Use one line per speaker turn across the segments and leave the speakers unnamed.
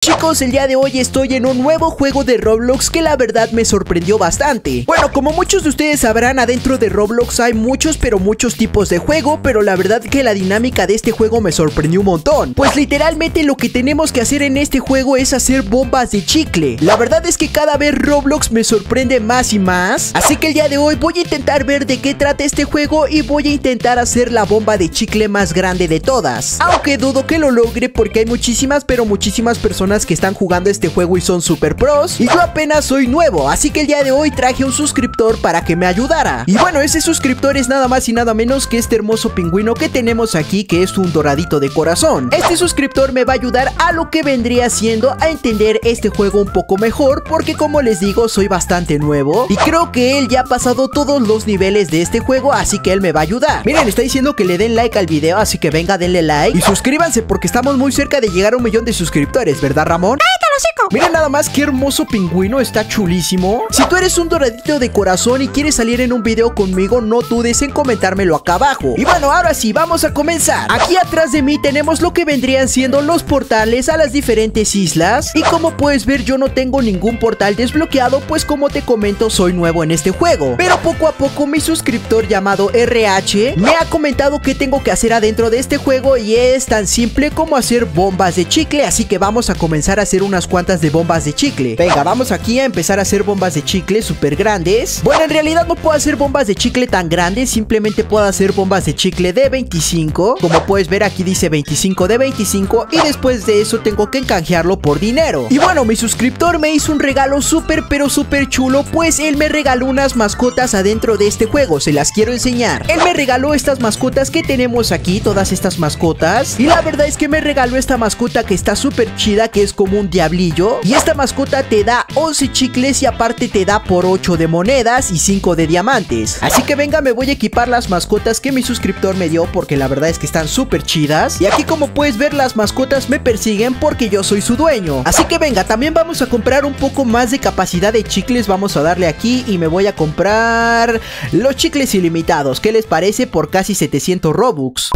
chicos, el día de hoy estoy en un nuevo juego de Roblox que la verdad me sorprendió bastante. Bueno, como muchos de ustedes sabrán, adentro de Roblox hay muchos tipos de juego, pero la verdad que la dinámica de este juego me sorprendió un montón. Pues literalmente lo que tenemos que hacer en este juego es hacer bombas de chicle. La verdad es que cada vez Roblox me sorprende más y más, así que el día de hoy voy a intentar ver de qué trata este juego y voy a intentar hacer la bomba de chicle más grande de todas. Aunque dudo que lo logre porque hay muchísimas personas que están jugando este juego y son super pros, y yo apenas soy nuevo, así que el día de hoy traje un suscriptor para que me ayudara. Y bueno, ese suscriptor es nada más y nada menos que este hermoso pingüino que tenemos aquí, que es un doradito de corazón. Este suscriptor me va a ayudar a lo que vendría siendo a entender este juego un poco mejor, porque como les digo, soy bastante nuevo y creo que él ya ha pasado todos los niveles de este juego, así que él me va a ayudar. Miren, está diciendo que le den like al video, así que venga, denle like y suscríbanse porque estamos muy cerca de llegar a 1 millón de suscriptores, ¿verdad, Ramón? Miren nada más qué hermoso pingüino, está chulísimo. Si tú eres un doradito de corazón y quieres salir en un video conmigo, no dudes en comentármelo acá abajo. Y bueno, ahora sí, vamos a comenzar. Aquí atrás de mí tenemos lo que vendrían siendo los portales a las diferentes islas. Y como puedes ver, yo no tengo ningún portal desbloqueado, pues como te comento, soy nuevo en este juego. Pero poco a poco mi suscriptor llamado RH me ha comentado qué tengo que hacer adentro de este juego, y es tan simple como hacer bombas de chicle. Así que vamos a comenzar a hacer unas cuantas de bombas de chicle. Venga, vamos aquí a empezar a hacer bombas de chicle súper grandes. Bueno, en realidad no puedo hacer bombas de chicle tan grandes, simplemente puedo hacer bombas de chicle de 25. Como puedes ver, aquí dice 25 de 25, y después de eso tengo que canjearlo por dinero. Y bueno, mi suscriptor me hizo un regalo súper chulo, pues él me regaló unas mascotas adentro de este juego. Se las quiero enseñar. Él me regaló estas mascotas que tenemos aquí, todas estas mascotas, y la verdad es que me regaló esta mascota que está súper chida, que es como un diablillo. Y esta mascota te da 11 chicles y aparte te da por 8 de monedas y 5 de diamantes. Así que venga, me voy a equipar las mascotas que mi suscriptor me dio, porque la verdad es que están súper chidas. Y aquí, como puedes ver, las mascotas me persiguen porque yo soy su dueño. Así que venga, también vamos a comprar un poco más de capacidad de chicles. Vamos a darle aquí y me voy a comprar los chicles ilimitados. ¿Qué les parece? Por casi 700 Robux.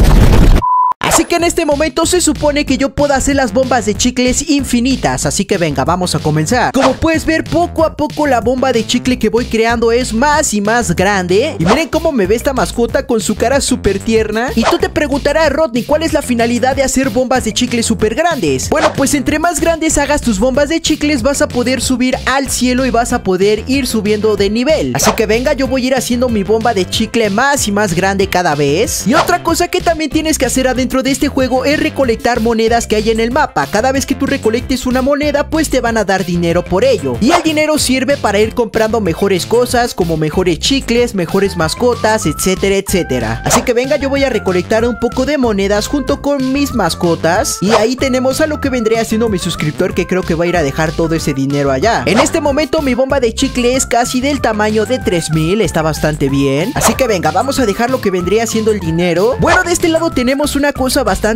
Así que en este momento se supone que yo puedo hacer las bombas de chicles infinitas, así que venga, vamos a comenzar. Como puedes ver, poco a poco la bomba de chicle que voy creando es más y más grande. Y miren cómo me ve esta mascota con su cara súper tierna. Y tú te preguntarás, Rodney, ¿cuál es la finalidad de hacer bombas de chicles súper grandes? Bueno, pues entre más grandes hagas tus bombas de chicles, vas a poder subir al cielo y vas a poder ir subiendo de nivel. Así que venga, yo voy a ir haciendo mi bomba de chicle más y más grande cada vez. Y otra cosa que también tienes que hacer adentro de este juego es recolectar monedas que hay en el mapa. Cada vez que tú recolectes una moneda, pues te van a dar dinero por ello, y el dinero sirve para ir comprando mejores cosas, como mejores chicles, mejores mascotas, etcétera, etcétera. Así que venga, yo voy a recolectar un poco de monedas junto con mis mascotas, y ahí tenemos a lo que vendría siendo mi suscriptor, que creo que va a ir a dejar todo ese dinero allá. En este momento mi bomba de chicle es casi del tamaño de 3000, está bastante bien. Así que venga, vamos a dejar lo que vendría siendo el dinero. Bueno, de este lado tenemos una cosa bastante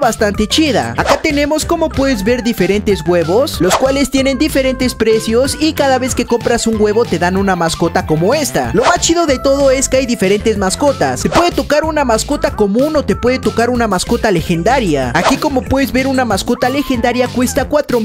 chida. Acá tenemos, como puedes ver, diferentes huevos, los cuales tienen diferentes precios, y cada vez que compras un huevo te dan una mascota como esta. Lo más chido de todo es que hay diferentes mascotas. Te puede tocar una mascota común o te puede tocar una mascota legendaria. Aquí, como puedes ver, una mascota legendaria cuesta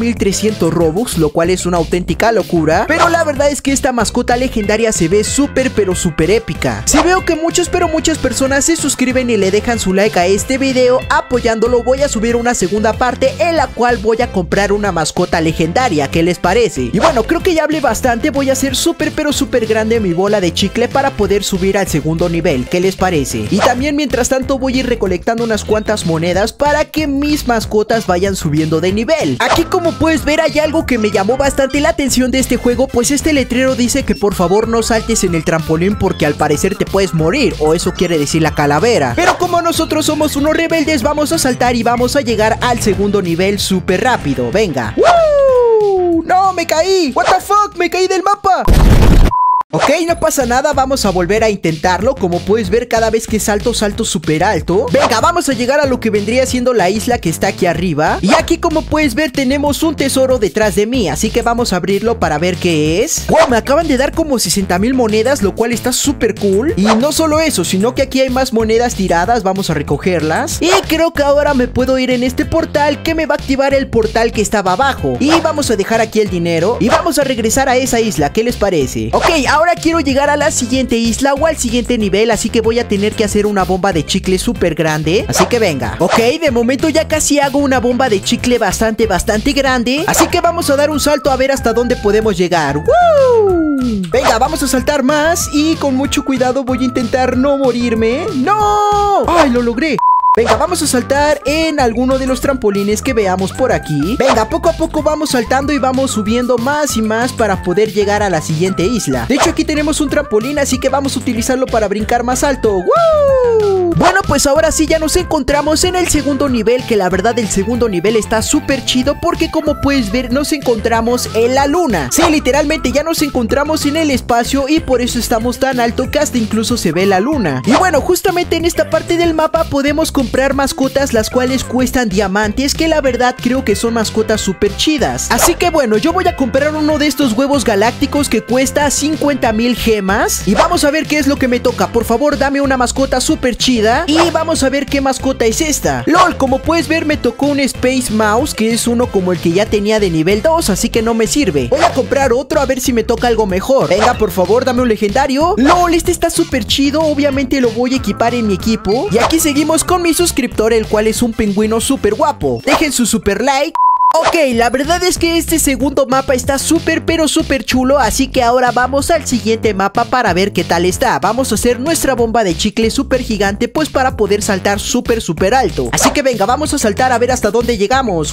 4300 Robux, lo cual es una auténtica locura, pero la verdad es que esta mascota legendaria se ve súper épica. Si veo que muchas personas se suscriben y le dejan su like a este video apoyándolo, voy a subir una segunda parte en la cual voy a comprar una mascota legendaria. ¿Qué les parece? Y bueno, creo que ya hablé bastante. Voy a hacer súper grande mi bola de chicle para poder subir al segundo nivel. ¿Qué les parece? Y también, mientras tanto, voy a ir recolectando unas cuantas monedas para que mis mascotas vayan subiendo de nivel. Aquí, como puedes ver, hay algo que me llamó bastante la atención de este juego, pues este letrero dice que por favor no saltes en el trampolín porque al parecer te puedes morir, o eso quiere decir la calavera. Pero como nosotros somos unos rebeldes, vamos a saltar y vamos a llegar al segundo nivel súper rápido. Venga. ¡Woo! ¡No! ¡Me caí! ¡What the fuck! ¡Me caí del mapa! Ok, no pasa nada, vamos a volver a intentarlo. Como puedes ver, cada vez que salto, salto súper alto. Venga, vamos a llegar a lo que vendría siendo la isla que está aquí arriba. Y aquí, como puedes ver, tenemos un tesoro detrás de mí, así que vamos a abrirlo para ver qué es. Wow, me acaban de dar como 60,000 monedas, lo cual está súper cool. Y no solo eso, sino que aquí hay más monedas tiradas, vamos a recogerlas. Y creo que ahora me puedo ir en este portal, que me va a activar el portal que estaba abajo. Y vamos a dejar aquí el dinero y vamos a regresar a esa isla, ¿qué les parece? Ok, ahora quiero llegar a la siguiente isla o al siguiente nivel, así que voy a tener que hacer una bomba de chicle súper grande. Así que venga. Ok, de momento ya casi hago una bomba de chicle bastante grande. Así que vamos a dar un salto a ver hasta dónde podemos llegar. ¡Woo! Venga, vamos a saltar más y con mucho cuidado voy a intentar no morirme. ¡No! ¡Ay, lo logré! Venga, vamos a saltar en alguno de los trampolines que veamos por aquí. Venga, poco a poco vamos saltando y vamos subiendo más y más para poder llegar a la siguiente isla. De hecho, aquí tenemos un trampolín, así que vamos a utilizarlo para brincar más alto. ¡Woo! Bueno, pues ahora sí ya nos encontramos en el segundo nivel, que la verdad el segundo nivel está súper chido porque como puedes ver nos encontramos en la luna. Sí, literalmente ya nos encontramos en el espacio y por eso estamos tan alto que hasta incluso se ve la luna. Y bueno, justamente en esta parte del mapa podemos comprar mascotas, las cuales cuestan diamantes, que la verdad creo que son mascotas súper chidas. Así que bueno, yo voy a comprar uno de estos huevos galácticos que cuesta 50,000 gemas. Y vamos a ver qué es lo que me toca. Por favor, dame una mascota súper chida. Y vamos a ver qué mascota es esta. LOL, como puedes ver me tocó un Space Mouse, que es uno como el que ya tenía de nivel 2, así que no me sirve. Voy a comprar otro a ver si me toca algo mejor. Venga, por favor, dame un legendario. LOL, este está súper chido, obviamente lo voy a equipar en mi equipo. Y aquí seguimos con mi suscriptor, el cual es un pingüino súper guapo. Dejen su super like. Ok, la verdad es que este segundo mapa está súper pero súper chulo, así que ahora vamos al siguiente mapa para ver qué tal está. Vamos a hacer nuestra bomba de chicle súper gigante, pues para poder saltar súper alto. Así que venga, vamos a saltar a ver hasta dónde llegamos.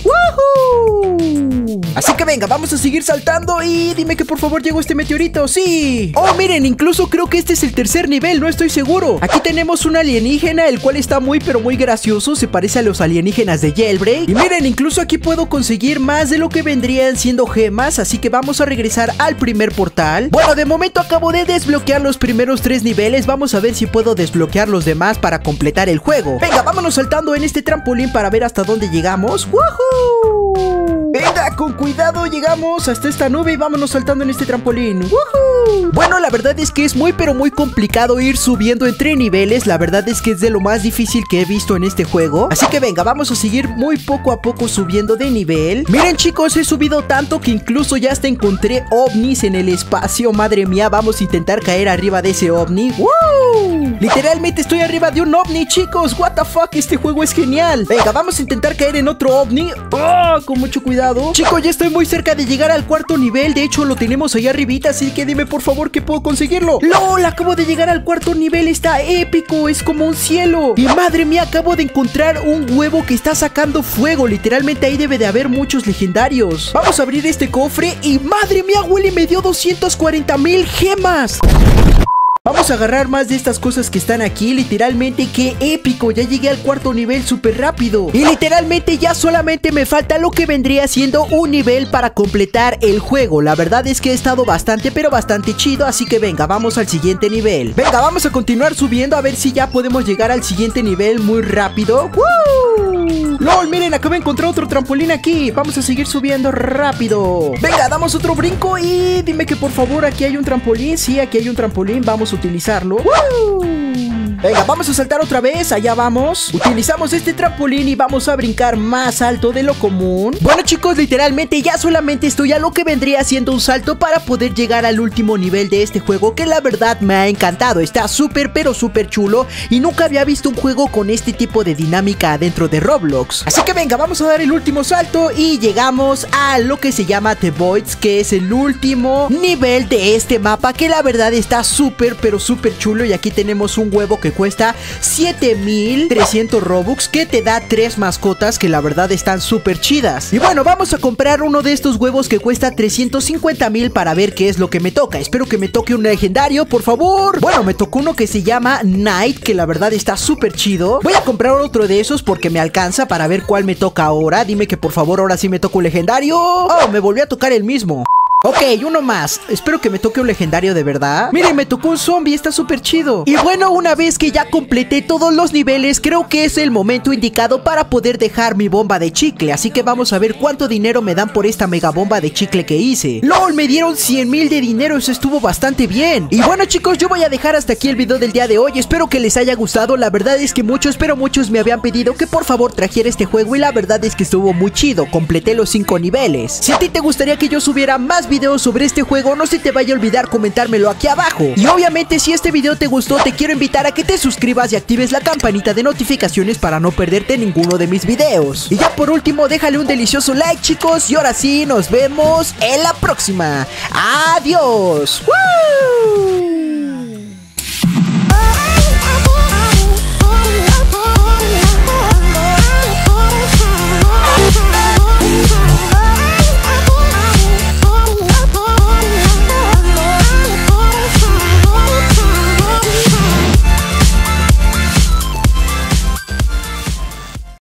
¡Woohoo! Así que venga, vamos a seguir saltando y dime que por favor llegó este meteorito. ¡Sí! Oh, miren, incluso creo que este es el tercer nivel, no estoy seguro. Aquí tenemos un alienígena, el cual está muy pero muy gracioso, se parece a los alienígenas de Jailbreak. Y miren, incluso aquí puedo conseguir más de lo que vendrían siendo gemas, así que vamos a regresar al primer portal. Bueno, de momento acabo de desbloquear los primeros 3 niveles, vamos a ver si puedo desbloquear los demás para completar el juego. Venga, vámonos saltando en este trampolín para ver hasta dónde llegamos. ¡Woohoo! Venga, con cuidado llegamos hasta esta nube y vámonos saltando en este trampolín. ¡Woohoo! Bueno, la verdad es que es muy pero muy complicado ir subiendo entre niveles. La verdad es que es de lo más difícil que he visto en este juego. Así que venga, vamos a seguir muy poco a poco subiendo de nivel. Miren chicos, he subido tanto que incluso ya hasta encontré ovnis en el espacio. Madre mía, vamos a intentar caer arriba de ese ovni. ¡Woo! Literalmente estoy arriba de un ovni, chicos. What the fuck, este juego es genial. Venga, vamos a intentar caer en otro ovni. ¡Oh! Con mucho cuidado. Chicos, ya estoy muy cerca de llegar al cuarto nivel. De hecho, lo tenemos ahí arribita, así que dime por favor que puedo conseguirlo. ¡Lol! Acabo de llegar al cuarto nivel. Está épico, es como un cielo. Y madre mía, acabo de encontrar un huevo que está sacando fuego. Literalmente ahí debe de haber muchos legendarios. Vamos a abrir este cofre y madre mía, Willy me dio 240,000 gemas. Vamos a agarrar más de estas cosas que están aquí. Literalmente qué épico, ya llegué al cuarto nivel súper rápido. Y literalmente ya solamente me falta lo que vendría siendo un nivel para completar el juego. La verdad es que he estado bastante pero bastante chido, así que venga, vamos al siguiente nivel. Venga, vamos a continuar subiendo a ver si ya podemos llegar al siguiente nivel muy rápido. ¡Woo! ¡Lol! Miren, acabo de encontrar otro trampolín aquí. Vamos a seguir subiendo rápido. Venga, damos otro brinco y dime que por favor aquí hay un trampolín. Sí, aquí hay un trampolín, vamos a utilizarlo. Venga, vamos a saltar otra vez, allá vamos. Utilizamos este trampolín y vamos a brincar más alto de lo común. Bueno chicos, literalmente ya solamente estoy a lo que vendría siendo un salto para poder llegar al último nivel de este juego, que la verdad me ha encantado. Está súper pero súper chulo y nunca había visto un juego con este tipo de dinámica dentro de Roblox. Así que venga, vamos a dar el último salto y llegamos a lo que se llama The Voids, que es el último nivel de este mapa, que la verdad está súper pero súper chulo. Y aquí tenemos un huevo que cuesta 7,300 Robux, que te da 3 mascotas que la verdad están súper chidas. Y bueno, vamos a comprar uno de estos huevos que cuesta 350,000 para ver qué es lo que me toca. Espero que me toque un legendario, por favor. Bueno, me tocó uno que se llama Knight, que la verdad está súper chido. Voy a comprar otro de esos porque me alcanza para ver cuál me toca ahora. Dime que por favor ahora sí me toca un legendario. Oh, me volvió a tocar el mismo. Ok, uno más. Espero que me toque un legendario de verdad. Miren, me tocó un zombie, está súper chido. Y bueno, una vez que ya completé todos los niveles, creo que es el momento indicado para poder dejar mi bomba de chicle. Así que vamos a ver cuánto dinero me dan por esta mega bomba de chicle que hice. ¡Lol! Me dieron 100,000 de dinero, eso estuvo bastante bien. Y bueno, chicos, yo voy a dejar hasta aquí el video del día de hoy. Espero que les haya gustado. La verdad es que muchos, pero muchos me habían pedido que por favor trajera este juego. Y la verdad es que estuvo muy chido. Completé los 5 niveles. Si a ti te gustaría que yo subiera más videos sobre este juego, no se te vaya a olvidar comentármelo aquí abajo. Y obviamente si este video te gustó, te quiero invitar a que te suscribas y actives la campanita de notificaciones para no perderte ninguno de mis videos. Y ya por último, déjale un delicioso like, chicos. Y ahora sí, nos vemos en la próxima. ¡Adiós! ¡Woo!